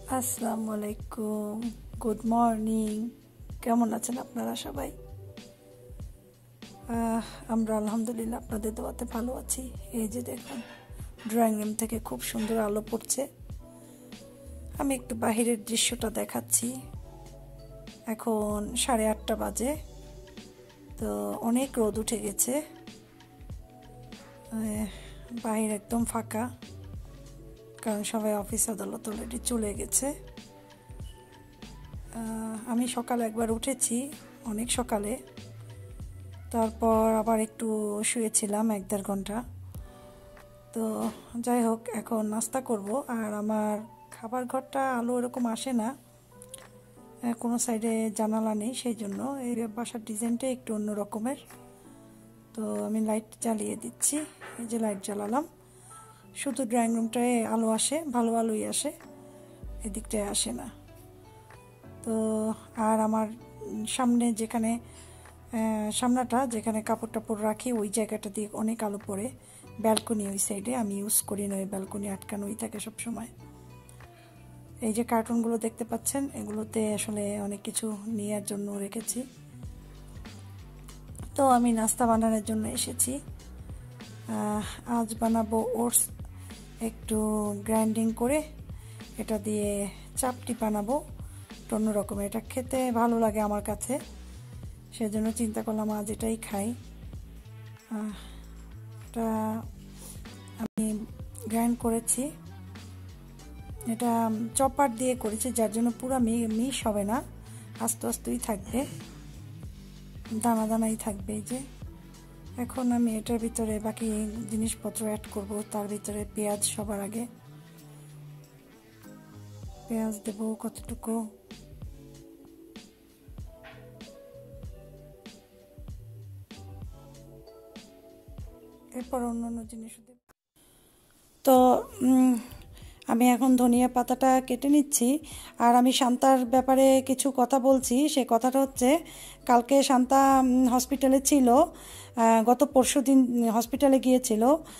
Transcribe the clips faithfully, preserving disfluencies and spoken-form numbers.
আসসালামু আলাইকুম, good morning. কেমন আছেন আপনারা সবাই? আমরা আলহামদুলিল্লাহ আপনাদের দোয়াতে ভালো আছি। এই যে দেখুন, ড্রয়িং রুম থেকে খুব সুন্দর আলো পড়ছে। আমি একটু বাহিরের দৃশ্যটা দেখাচ্ছি। এখন সাড়ে আটটা বাজে, তো অনেক রোদ উঠে গেছে, বাহির একদম ফাঁকা, কারণ সবাই অফিস আদালত অলরেডি চলে গেছে। আমি সকালে একবার উঠেছি, অনেক সকালে, তারপর আবার একটু শুয়েছিলাম এক দেড় ঘন্টা। তো যাই হোক, এখন নাস্তা করব। আর আমার খাবার ঘরটা আলো এরকম আসে না, কোনো সাইডে জানালা নেই, সেই জন্য এই বাসার ডিজাইনটা একটু অন্য রকমের। তো আমি লাইট জ্বালিয়ে দিচ্ছি, এই যে লাইট জ্বালালাম। শুধু ড্রয়িং রুমটায় আলো আসে, ভালো আলোই আসে, এদিকটায় আসে না। তো আর আমার সামনে যেখানে সামনাটা যেখানে কাপড় টাপড় রাখি, ওই জায়গাটা দিয়ে অনেক আলো পড়ে। ব্যালকনি ওই সাইডে, আমি ইউজ করি না, ওই ব্যালকনি আটকানোই থাকে সব সময়। এই যে কার্টুনগুলো দেখতে পাচ্ছেন, এগুলোতে আসলে অনেক কিছু নেওয়ার জন্য রেখেছি। তো আমি নাস্তা বানানোর জন্য এসেছি। আজ বানাবো ওটস, একটু গ্রাইন্ডিং করে এটা দিয়ে চাপটি বানাবো অন্য রকমের। এটা খেতে ভালো লাগে আমার কাছে, সেজন্য চিন্তা করলাম আজ এটাই খাই। এটা আমি গ্রাইন্ড করেছি, এটা চপার দিয়ে করেছি, যার জন্য পুরো মিশ হবে না, আস্তে আস্তেই থাকবে, দানা দানাই থাকবে। এই যে এখন আমি এটার ভিতরে বাকি জিনিসপত্র অ্যাড করব। তার ভিতরে পেঁয়াজ, সবার আগে পেঁয়াজ দেব কতটুকু, এরপর অন্যান্য জিনিস দেব। তো আমি এখন ধনিয়া পাতাটা কেটে নিচ্ছি। আর আমি শান্তার ব্যাপারে কিছু কথা বলছি। সে কথাটা হচ্ছে, কালকে শান্তা হসপিটালে ছিল, গত পরশু দিন হসপিটালে গিয়েছিল,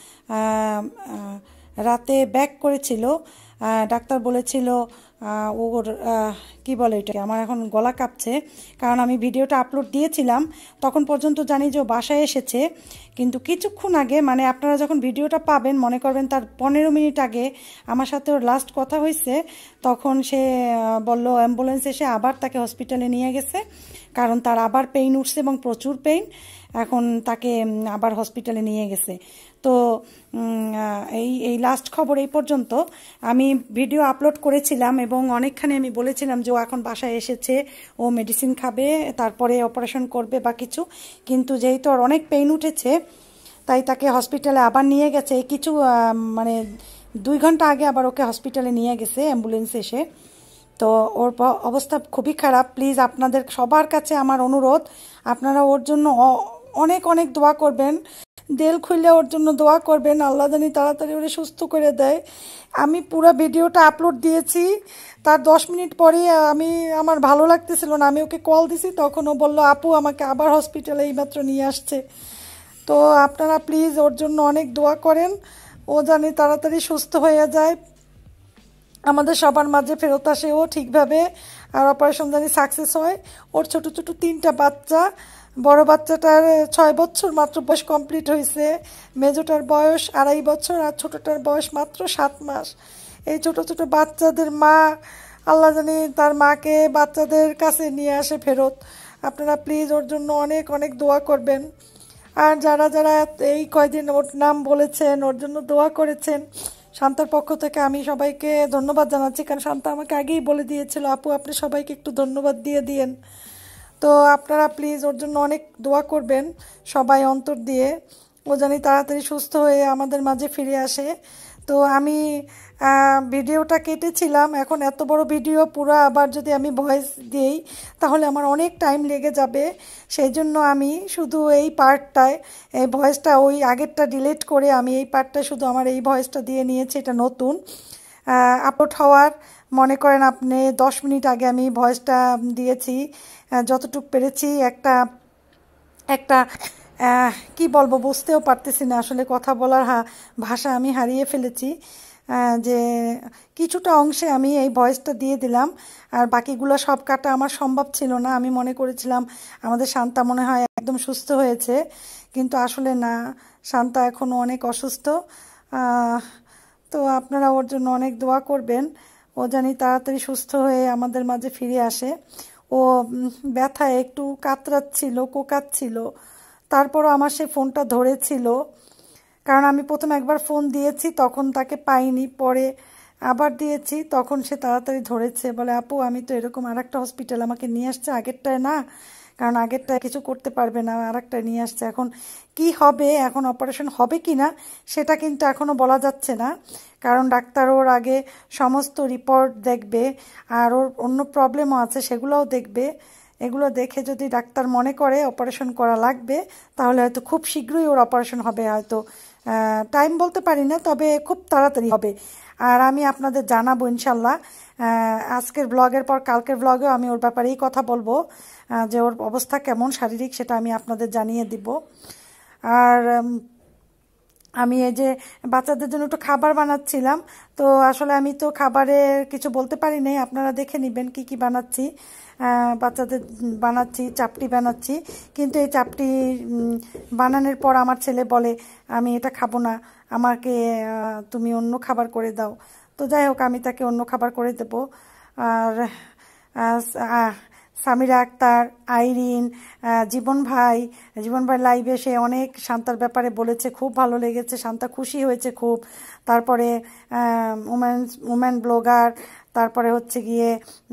রাতে ব্যাক করেছিল। ডাক্তার বলেছিল ওর কি বলে এটাকে, আমার এখন গলা কাঁপছে, কারণ আমি ভিডিওটা আপলোড দিয়েছিলাম, তখন পর্যন্ত জানি যে ও বাসায় এসেছে, কিন্তু কিছুক্ষণ আগে, মানে আপনারা যখন ভিডিওটা পাবেন মনে করবেন তার পনেরো মিনিট আগে আমার সাথে ওর লাস্ট কথা হয়েছে। তখন সে বলল অ্যাম্বুলেন্স এসে আবার তাকে হসপিটালে নিয়ে গেছে, কারণ তার আবার পেইন উঠছে এবং প্রচুর পেইন, এখন তাকে আবার হসপিটালে নিয়ে গেছে। তো এই এই লাস্ট খবর এই পর্যন্ত। আমি ভিডিও আপলোড করেছিলাম এবং অনেকখানি আমি বলেছিলাম যে ও এখন বাসায় এসেছে, ও মেডিসিন খাবে, তারপরে অপারেশন করবে বা কিছু, কিন্তু যেহেতু ওর অনেক পেইন উঠেছে তাই তাকে হসপিটালে আবার নিয়ে গেছে। এই কিছু মানে দুই ঘন্টা আগে আবার ওকে হসপিটালে নিয়ে গেছে অ্যাম্বুলেন্স এসে। তো ওর অবস্থা খুবই খারাপ। প্লিজ আপনাদের সবার কাছে আমার অনুরোধ, আপনারা ওর জন্য অনেক অনেক দোয়া করবেন, দেল খুলে ওর জন্য দোয়া করবেন, আল্লাহ জানি তাড়াতাড়ি ওরে সুস্থ করে দেয়। আমি পুরো ভিডিওটা আপলোড দিয়েছি, তার দশ মিনিট পরে আমি আমার ভালো লাগতেছিল না, আমি ওকে কল দিছি, তখন ও বললো আপু আমাকে আবার হসপিটালে এইমাত্র নিয়ে আসছে। তো আপনারা প্লিজ ওর জন্য অনেক দোয়া করেন, ও জানি তাড়াতাড়ি সুস্থ হয়ে যায়, আমাদের সবার মাঝে ফেরত আসে ও ঠিকভাবে, আর অপারেশন জানি সাকসেস হয়। ওর ছোট ছোট তিনটা বাচ্চা, বড় বাচ্চাটার ছয় বছর মাত্র বয়স কমপ্লিট হয়েছে, মেজোটার বয়স আড়াই বছর, আর ছোটোটার বয়স মাত্র সাত মাস। এই ছোট ছোট বাচ্চাদের মা, আল্লাহ জানি তার মাকে বাচ্চাদের কাছে নিয়ে আসে ফেরত। আপনারা প্লিজ ওর জন্য অনেক অনেক দোয়া করবেন। আর যারা যারা এই কয়দিন ওর নাম বলেছেন, ওর জন্য দোয়া করেছেন, শান্তার পক্ষ থেকে আমি সবাইকে ধন্যবাদ জানাচ্ছি, কারণ শান্তা আমাকে আগেই বলে দিয়েছিল আপু আপনি সবাইকে একটু ধন্যবাদ দিয়ে দিয়েন। তো আপনারা প্লিজ ওর জন্য অনেক দোয়া করবেন সবাই অন্তর দিয়ে, ও জানি তাড়াতাড়ি সুস্থ হয়ে আমাদের মাঝে ফিরে আসে। তো আমি ভিডিওটা কেটেছিলাম, এখন এত বড় ভিডিও পুরো আবার যদি আমি ভয়েস দিই তাহলে আমার অনেক টাইম লেগে যাবে, সেই জন্য আমি শুধু এই পার্টটায় এই ভয়েসটা ওই আগেরটা ডিলিট করে আমি এই পার্টটা শুধু আমার এই ভয়েসটা দিয়ে নিয়েছি। এটা নতুন আপলোড হওয়ার, মনে করেন আপনি দশ মিনিট আগে আমি ভয়েসটা দিয়েছি, যতটুকু পেরেছি। একটা একটা কি বলবো বুঝতেও পারতেছি না, আসলে কথা বলার ভাষা আমি হারিয়ে ফেলেছি। যে কিছুটা অংশে আমি এই ভয়েসটা দিয়ে দিলাম, আর বাকিগুলো সব কাটা আমার সম্ভব ছিল না। আমি মনে করেছিলাম আমাদের শান্তা মনে হয় একদম সুস্থ হয়েছে, কিন্তু আসলে না, শান্তা এখনও অনেক অসুস্থ। তো আপনারা ওর জন্য অনেক দোয়া করবেন, ও জানি তাড়াতাড়ি সুস্থ হয়ে আমাদের মাঝে ফিরে আসে। ও ব্যথায় একটু কাতরাচ্ছিল, কোকাচ্ছিল, তারপরও আমার সে ফোনটা ধরেছিল, কারণ আমি প্রথম একবার ফোন দিয়েছি তখন তাকে পাইনি, পরে আবার দিয়েছি তখন সে তাড়াতাড়ি ধরেছে, বলে আপু আমি তো এরকম আর একটা হসপিটাল আমাকে নিয়ে আসছে, আগেরটায় না, কারণ আগেরটায় কিছু করতে পারবে না, আর একটা নিয়ে আসছে। এখন কি হবে, এখন অপারেশন হবে কি না সেটা কিন্তু এখনও বলা যাচ্ছে না, কারণ ডাক্তার ওর আগে সমস্ত রিপোর্ট দেখবে, আর ওর অন্য প্রবলেমও আছে সেগুলোও দেখবে। এগুলো দেখে যদি ডাক্তার মনে করে অপারেশন করা লাগবে, তাহলে হয়তো খুব শীঘ্রই ওর অপারেশন হবে, হয়তো টাইম বলতে পারি না, তবে খুব তাড়াতাড়ি হবে। আর আমি আপনাদের জানাবো ইনশাল্লাহ, আজকের ব্লগের পর কালকের ব্লগেও আমি ওর ব্যাপারেই কথা বলবো, যে ওর অবস্থা কেমন শারীরিক সেটা আমি আপনাদের জানিয়ে দিব। আর আমি এই যে বাচ্চাদের জন্য একটু খাবার বানাচ্ছিলাম, তো আসলে আমি তো খাবারে কিছু বলতে পারি নাই, আপনারা দেখে নেবেন কি কি বানাচ্ছি। বাচ্চাদের বানাচ্ছি, চাপটি বানাচ্ছি, কিন্তু এই চাপটি বানানোর পর আমার ছেলে বলে আমি এটা খাবো না, আমাকে তুমি অন্য খাবার করে দাও। তো যাই হোক আমি তাকে অন্য খাবার করে দেবো। আর সামিরা আক্তার, আইরিন, জীবন ভাই, জীবন ভাই লাইভে সে অনেক শান্তার ব্যাপারে বলেছে, খুব ভালো লেগেছে, শান্তা খুশি হয়েছে খুব। তারপরে উমেন উমেন ব্লগার, তারপরে হচ্ছে গিয়ে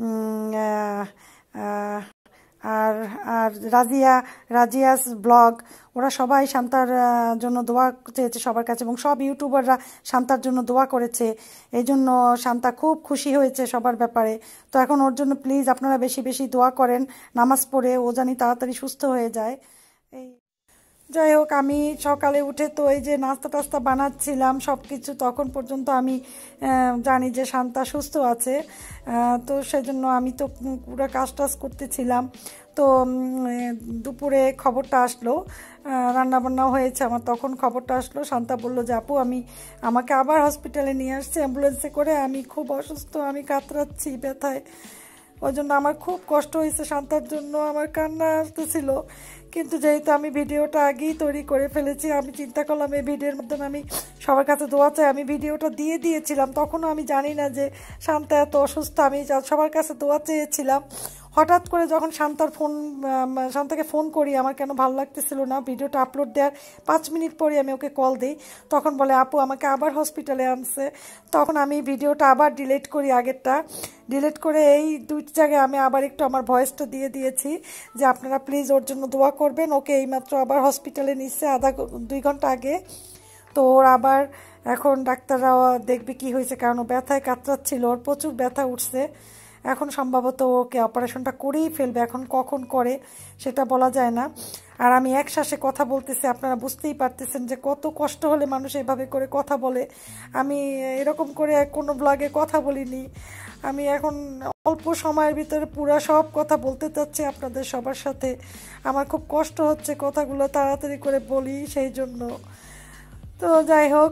আর আর রাজিয়া, রাজিয়াস ব্লগ, ওরা সবাই শান্তার জন্য দোয়া চেয়েছে সবার কাছে, এবং সব ইউটিউবাররা শান্তার জন্য দোয়া করেছে, এই জন্য শান্তা খুব খুশি হয়েছে সবার ব্যাপারে। তো এখন ওর জন্য প্লিজ আপনারা বেশি বেশি দোয়া করেন, নামাজ পড়ে ও জানি তাড়াতাড়ি সুস্থ হয়ে যায়। এই যাই হোক আমি সকালে উঠে তো এই যে নাস্তা টাস্তা বানাচ্ছিলাম সব কিছু, তখন পর্যন্ত আমি জানি যে শান্তা সুস্থ আছে, তো সেজন্য আমি তো পুরো কাজ টাজ করতেছিলাম। তো দুপুরে খবরটা আসলো, রান্নাবান্নাও হয়েছে আমার, তখন খবরটা আসলো, শান্তা বলল যে আপু আমি আমাকে আবার হসপিটালে নিয়ে আসছে অ্যাম্বুলেন্সে করে, আমি খুব অসুস্থ, আমি কাতরাচ্ছি ব্যথায়। ওই জন্য আমার খুব কষ্ট হয়েছে শান্তার জন্য, আমার কান্না আসতেছিল, কিন্তু যেহেতু আমি ভিডিওটা আগেই তৈরি করে ফেলেছি, আমি চিন্তা করলাম এই ভিডিওর মাধ্যমে আমি সবার কাছে দোয়া চাই। আমি ভিডিওটা দিয়ে দিয়েছিলাম, তখনও আমি জানি না যে শান্তা এত অসুস্থ, আমি সবার কাছে দোয়া চেয়েছিলাম। হঠাৎ করে যখন শান্তার ফোন শান্তাকে ফোন করি, আমার কেন ভালো লাগতেছিল না, ভিডিওটা আপলোড দেওয়ার পাঁচ মিনিট পরে আমি ওকে কল দিই, তখন বলে আপু আমাকে আবার হসপিটালে আনছে। তখন আমি ভিডিওটা আবার ডিলিট করি, আগেরটা ডিলিট করে এই দুইটি জায়গায় আমি আবার একটু আমার ভয়েসটা দিয়ে দিয়েছি যে আপনারা প্লিজ ওর জন্য দোয়া করবেন, ওকে এইমাত্র আবার হসপিটালে নিচ্ছে আধা দুই ঘন্টা আগে। তো ওর আবার এখন ডাক্তাররাও দেখবে কি হয়েছে, কারণ ও ব্যথায় কাতরাচ্ছিল, ওর প্রচুর ব্যথা উঠছে, এখন সম্ভবত ওকে অপারেশনটা করেই ফেলবে, এখন কখন করে সেটা বলা যায় না। আর আমি এক শ্বাসে কথা বলতেছি, আপনারা বুঝতেই পারতেছেন যে কত কষ্ট হলে মানুষ এভাবে করে কথা বলে। আমি এরকম করে কোনো ব্লগে কথা বলিনি, আমি এখন অল্প সময়ের ভিতরে পুরো সব কথা বলতে চাচ্ছি আপনাদের সবার সাথে, আমার খুব কষ্ট হচ্ছে কথাগুলো তাড়াতাড়ি করে বলি সেই জন্য। তো যাই হোক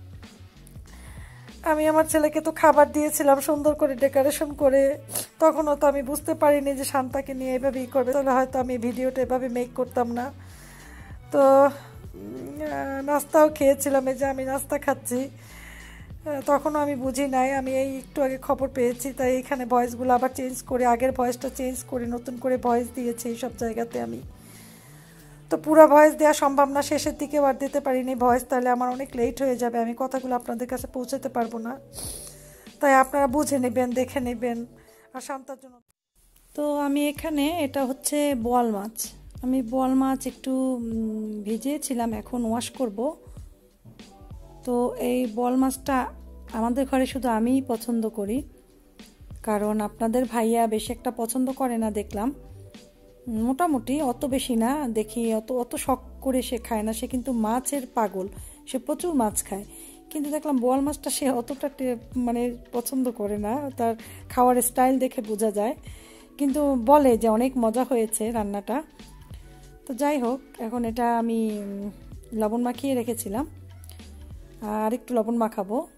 আমি আমার ছেলেকে তো খাবার দিয়েছিলাম সুন্দর করে ডেকোরেশন করে, তখনও তো আমি বুঝতে পারিনি যে শান্তাকে নিয়ে এভাবে ই করবে, তাহলে হয়তো আমি ভিডিওটা এভাবে মেক করতাম না। তো নাস্তাও খেয়েছিলাম, এই যে আমি নাস্তা খাচ্ছি, তখনও আমি বুঝি নাই, আমি এই একটু আগে খবর পেয়েছি, তাই এখানে ভয়েসগুলো আবার চেঞ্জ করে আগের ভয়েসটা চেঞ্জ করে নতুন করে ভয়েস দিয়েছি এই সব জায়গাতে আমি। তো পুরো ভয়েস দেওয়া সম্ভব না, শেষের দিকে আর দিতে পারিনি ভয়েস, তাহলে আমার অনেক লেট হয়ে যাবে, আমি কথাগুলো আপনাদের কাছে পৌঁছাতে পারবো না, তাই আপনারা বুঝে নেবেন, দেখে নেবেন। আর শান্তার জন্য তো আমি এখানে এটা হচ্ছে বোয়াল মাছ, আমি বোয়াল মাছ একটু ভিজিয়েছিলাম, এখন ওয়াশ করব। তো এই বোয়াল মাছটা আমাদের ঘরে শুধু আমিই পছন্দ করি, কারণ আপনাদের ভাইয়া বেশি একটা পছন্দ করে না দেখলাম, মোটামুটি অত বেশি না, দেখি অত অত শখ করে সে খায় না, সে কিন্তু মাছের পাগল, সে প্রচুর মাছ খায়, কিন্তু দেখলাম বোয়াল মাছটা সে অতটা মানে পছন্দ করে না, তার খাওয়ার স্টাইল দেখে বোঝা যায়, কিন্তু বলে যে অনেক মজা হয়েছে রান্নাটা। তো যাই হোক এখন এটা আমি লবণ মাখিয়ে রেখেছিলাম, আর একটু লবণ মাখাবো,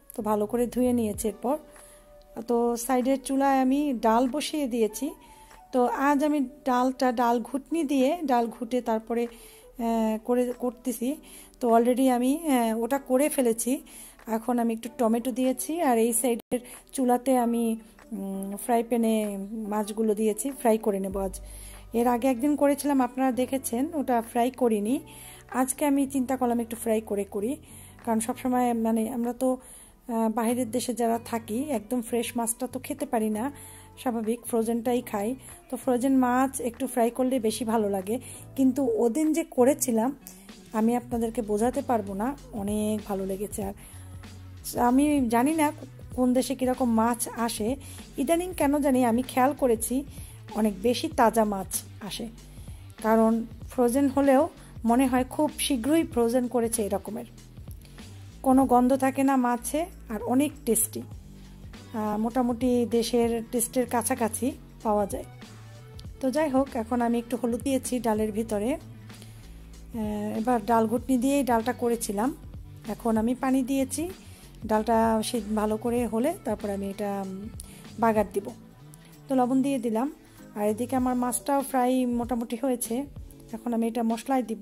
তো ভালো করে ধুয়ে নিয়েছি। এরপর তো সাইডের চুলায় আমি ডাল বসিয়ে দিয়েছি। তো আজ আমি ডালটা ডাল ঘুটনি দিয়ে ডাল ঘুটে তারপরে করে করতেছি। তো অলরেডি আমি ওটা করে ফেলেছি। এখন আমি একটু টমেটো দিয়েছি আর এই সাইডের চুলাতে আমি ফ্রাই প্যানে মাছগুলো দিয়েছি, ফ্রাই করে নেব আজ। এর আগে একদিন করেছিলাম, আপনারা দেখেছেন, ওটা ফ্রাই করিনি। আজকে আমি চিন্তা করলাম একটু ফ্রাই করে করি, কারণ সবসময় মানে আমরা তো বাইরের দেশে যারা থাকি একদম ফ্রেশ মাছটা তো খেতে পারি না, স্বাভাবিক ফ্রোজেনটাই খাই। তো ফ্রোজেন মাছ একটু ফ্রাই করলে বেশি ভালো লাগে। কিন্তু ওদিন যে করেছিলাম আমি আপনাদেরকে বোঝাতে পারবো না, অনেক ভালো লেগেছে। আর আমি জানি না কোন দেশে কীরকম মাছ আসে, ইদানিং কেন জানি আমি খেয়াল করেছি অনেক বেশি তাজা মাছ আসে, কারণ ফ্রোজেন হলেও মনে হয় খুব শীঘ্রই ফ্রোজেন করেছে এরকমের। কোনো গন্ধ থাকে না মাছে আর অনেক টেস্টি, মোটামুটি দেশের টেস্টের কাছাকাছি পাওয়া যায়। তো যাই হোক, এখন আমি একটু হলুদ দিয়েছি ডালের ভিতরে। এবার ডাল ঘুটনি দিয়েই ডালটা করেছিলাম। এখন আমি পানি দিয়েছি, ডালটা সে ভালো করে হলে তারপর আমি এটা বাগার দিব। তো লবণ দিয়ে দিলাম। আর এদিকে আমার মাছটাও ফ্রাই মোটামুটি হয়েছে। এখন আমি এটা মশলায় দিব,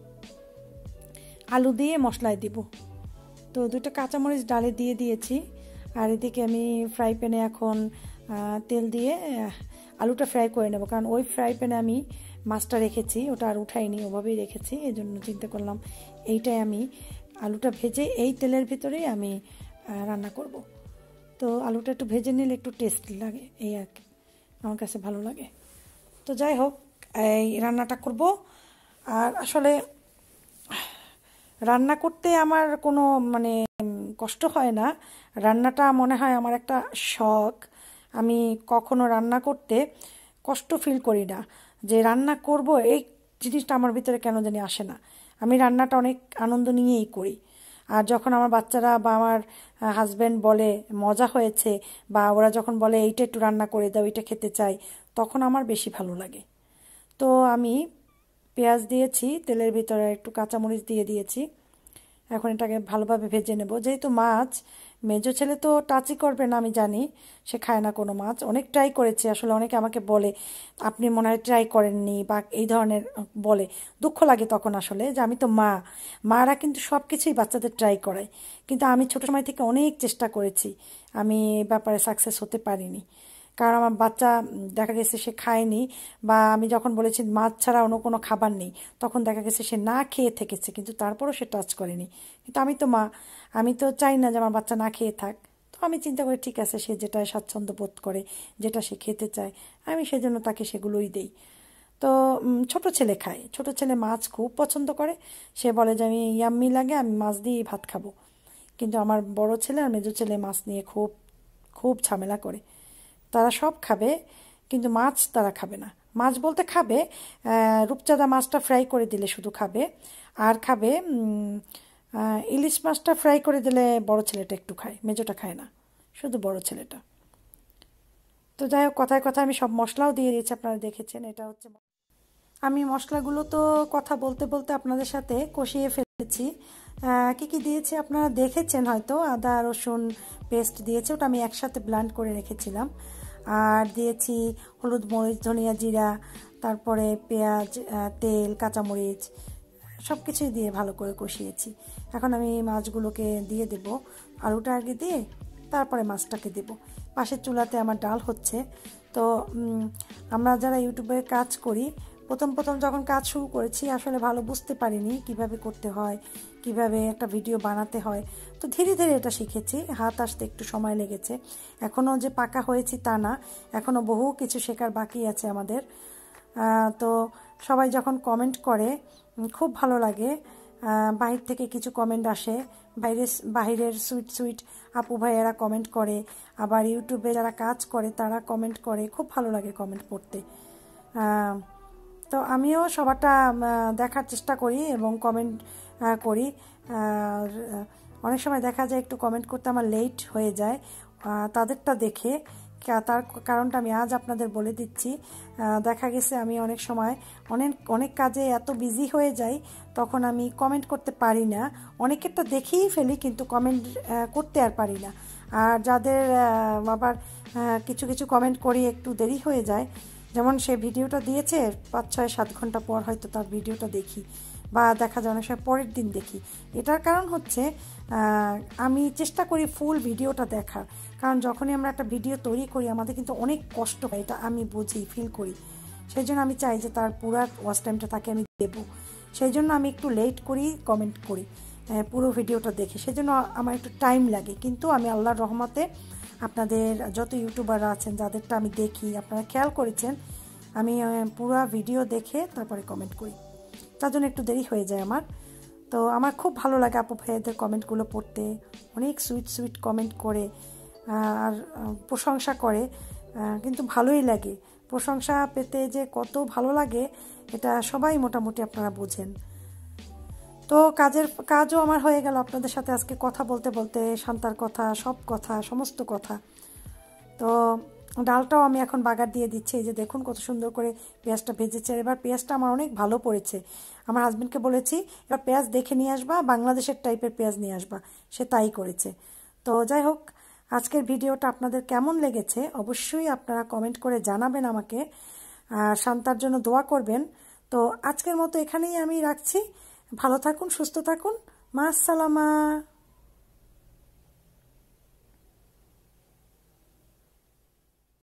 আলু দিয়ে মশলায় দিব। তো দুটো কাঁচামরিচ ডালে দিয়ে দিয়েছি। আর এদিকে আমি ফ্রাই প্যানে এখন তেল দিয়ে আলুটা ফ্রাই করে নেব, কারণ ওই ফ্রাই প্যানে আমি মাছটা রেখেছি, ওটা আর উঠাইনি, ওভাবেই রেখেছি। এই জন্য চিন্তা করলাম এইটাই আমি আলুটা ভেজে এই তেলের ভিতরেই আমি রান্না করব। তো আলুটা একটু ভেজে নিলে একটু টেস্টি লাগে, এই আর কি, আমার কাছে ভালো লাগে। তো যাই হোক, এই রান্নাটা করব। আর আসলে রান্না করতে আমার কোনো মানে কষ্ট হয় না, রান্নাটা মনে হয় আমার একটা শখ। আমি কখনো রান্না করতে কষ্ট ফিল করি না, যে রান্না করব এই জিনিসটা আমার ভিতরে কেন জানি আসে না। আমি রান্নাটা অনেক আনন্দ নিয়েই করি। আর যখন আমার বাচ্চারা বা আমার হাজব্যান্ড বলে মজা হয়েছে, বা ওরা যখন বলে এইটা একটু রান্না করে দাও, এইটা খেতে চাই, তখন আমার বেশি ভালো লাগে। তো আমি পেঁয়াজ দিয়েছি তেলের ভিতরে, একটু কাঁচামরিচ দিয়ে দিয়েছি। এখন এটাকে ভালোভাবে ভেজে নেব। যেহেতু মাছ, মেজো ছেলে তো টাচই করবে না, আমি জানি, সে খায় না কোনো মাছ। অনেক ট্রাই করেছে আসলে, অনেকে আমাকে বলে আপনি মনে হয় ট্রাই করেননি বা এই ধরনের বলে, দুঃখ লাগে তখন আসলে, যে আমি তো মা, মারা কিন্তু সব কিছুই বাচ্চাদের ট্রাই করায়। কিন্তু আমি ছোটো সময় থেকে অনেক চেষ্টা করেছি, আমি ব্যাপারে সাকসেস হতে পারিনি, কারণ আমার বাচ্চা দেখা গেছে সে খায়নি, বা আমি যখন বলেছি মাছ ছাড়া অন্য কোনো খাবার নেই, তখন দেখা গেছে সে না খেয়ে থেকেছে, কিন্তু তারপরও সে টাচ করেনি। কিন্তু আমি তো মা, আমি তো চাই না যে আমার বাচ্চা না খেয়ে থাক। তো আমি চিন্তা করি ঠিক আছে, সে যেটা স্বাচ্ছন্দ্য বোধ করে, যেটা সে খেতে চায়, আমি সেজন্য তাকে সেগুলোই দেই। তো ছোট ছেলে খায়, ছোট ছেলে মাছ খুব পছন্দ করে, সে বলে যে আমি ইয়াম্মি লাগে, আমি মাছ দিয়েই ভাত খাবো। কিন্তু আমার বড় ছেলে আর মেজো ছেলে মাছ নিয়ে খুব খুব ঝামেলা করে। তারা সব খাবে, কিন্তু মাছ তারা খাবে না। মাছ বলতে খাবে, রূপচাঁদা মাছটা ফ্রাই করে দিলে শুধু খাবে, আর খাবে ইলিশ মাছটা ফ্রাই করে দিলে বড় ছেলেটা একটু খায়, মেজোটা খায় না, শুধু বড় ছেলেটা। তো যাই হোক, কথায় কথায় আমি সব মশলাও দিয়ে দিয়েছি, আপনারা দেখেছেন। এটা হচ্ছে আমি মশলাগুলো তো কথা বলতে বলতে আপনাদের সাথে কষিয়ে ফেলেছি। কী কী দিয়েছি আপনারা দেখেছেন হয়তো, আদা রসুন পেস্ট দিয়েছি, ওটা আমি একসাথে ব্লেন্ড করে রেখেছিলাম। আর দিয়েছি হলুদ, মরিচ, ধনিয়া, জিরা, তারপরে পেঁয়াজ, তেল, কাঁচামরিচ, সব কিছুই দিয়ে ভালো করে কষিয়েছি। এখন আমি মাছগুলোকে দিয়ে দেব, আলুটা আগে দিয়ে তারপরে মাছটাকে দেব। পাশের চুলাতে আমার ডাল হচ্ছে। তো আমরা যারা ইউটিউবে কাজ করি, প্রথম প্রথম যখন কাজ শুরু করেছি আসলে ভালো বুঝতে পারিনি কিভাবে করতে হয়, কিভাবে একটা ভিডিও বানাতে হয়। তো ধীরে ধীরে এটা শিখেছি, হাত আসতে একটু সময় লেগেছে। এখনও যে পাকা হয়েছি তা না, এখনও বহু কিছু শেখার বাকি আছে আমাদের। তো সবাই যখন কমেন্ট করে খুব ভালো লাগে, বাহির থেকে কিছু কমেন্ট আসে, বাইরের বাহিরের সুইট সুইট আপু ভাইয়েরা কমেন্ট করে, আবার ইউটিউবে যারা কাজ করে তারা কমেন্ট করে, খুব ভালো লাগে কমেন্ট পড়তে। তো আমিও সবারটা দেখার চেষ্টা করি এবং কমেন্ট করি। অনেক সময় দেখা যায় একটু কমেন্ট করতে আমার লেট হয়ে যায় তাদেরটা দেখে, তার কারণটা আমি আজ আপনাদের বলে দিচ্ছি। দেখা গেছে আমি অনেক সময় অনেক অনেক কাজে এত বিজি হয়ে যাই, তখন আমি কমেন্ট করতে পারি না। অনেকেরটা দেখেই ফেলি কিন্তু কমেন্ট করতে আর পারি না। আর যাদের আবার কিছু কিছু কমেন্ট করি একটু দেরি হয়ে যায়, যেমন সে ভিডিওটা দিয়েছে পাঁচ ছয় সাত ঘন্টা পর হয়তো তার ভিডিওটা দেখি, বা দেখা যায় অনেক সময় পরের দিন দেখি। এটার কারণ হচ্ছে আমি চেষ্টা করি ফুল ভিডিওটা দেখার, কারণ যখনই আমরা একটা ভিডিও তৈরি করি আমাদের কিন্তু অনেক কষ্ট হয়, এটা আমি বুঝি, ফিল করি। সেই জন্য আমি চাই যে তার পুরো ওয়াচ টাইমটা তাকে আমি দেবো। সেই জন্য আমি একটু লেট করি কমেন্ট করি পুরো ভিডিওটা দেখে, সেই জন্য আমার একটু টাইম লাগে। কিন্তু আমি আল্লাহর রহমতে আপনাদের যত ইউটিউবাররা আছেন যাদেরটা আমি দেখি, আপনারা খেয়াল করেছেন আমি পুরো ভিডিও দেখে তারপরে কমেন্ট করি, তার জন্য একটু দেরি হয়ে যায় আমার। তো আমার খুব ভালো লাগে আপু ভাইয়াদের কমেন্টগুলো পড়তে, অনেক সুইট সুইট কমেন্ট করে আর প্রশংসা করে, কিন্তু ভালোই লাগে। প্রশংসা পেতে যে কত ভালো লাগে এটা সবাই মোটামুটি আপনারা বোঝেন। তো কাজের কাজও আমার হয়ে গেল আপনাদের সাথে আজকে কথা বলতে বলতে, শান্তার কথা, সব কথা, সমস্ত কথা। তো ডালটাও আমি এখন বাগার দিয়ে দিচ্ছি। এই যে দেখুন কত সুন্দর করে পেঁয়াজটা ভেজেছে। এবার পেঁয়াজটা আমার অনেক ভালো পড়েছে। আমার হাজব্যান্ডকে বলেছি এবার পেঁয়াজ দেখে নিয়ে আসবা, বাংলাদেশের টাইপের পেঁয়াজ নিয়ে আসবা, সে তাই করেছে। তো যাই হোক, আজকের ভিডিওটা আপনাদের কেমন লেগেছে অবশ্যই আপনারা কমেন্ট করে জানাবেন আমাকে, আর শান্তার জন্য দোয়া করবেন। তো আজকের মতো এখানেই আমি রাখছি। ভালো থাকুন, সুস্থ থাকুন, মা আসসালামা।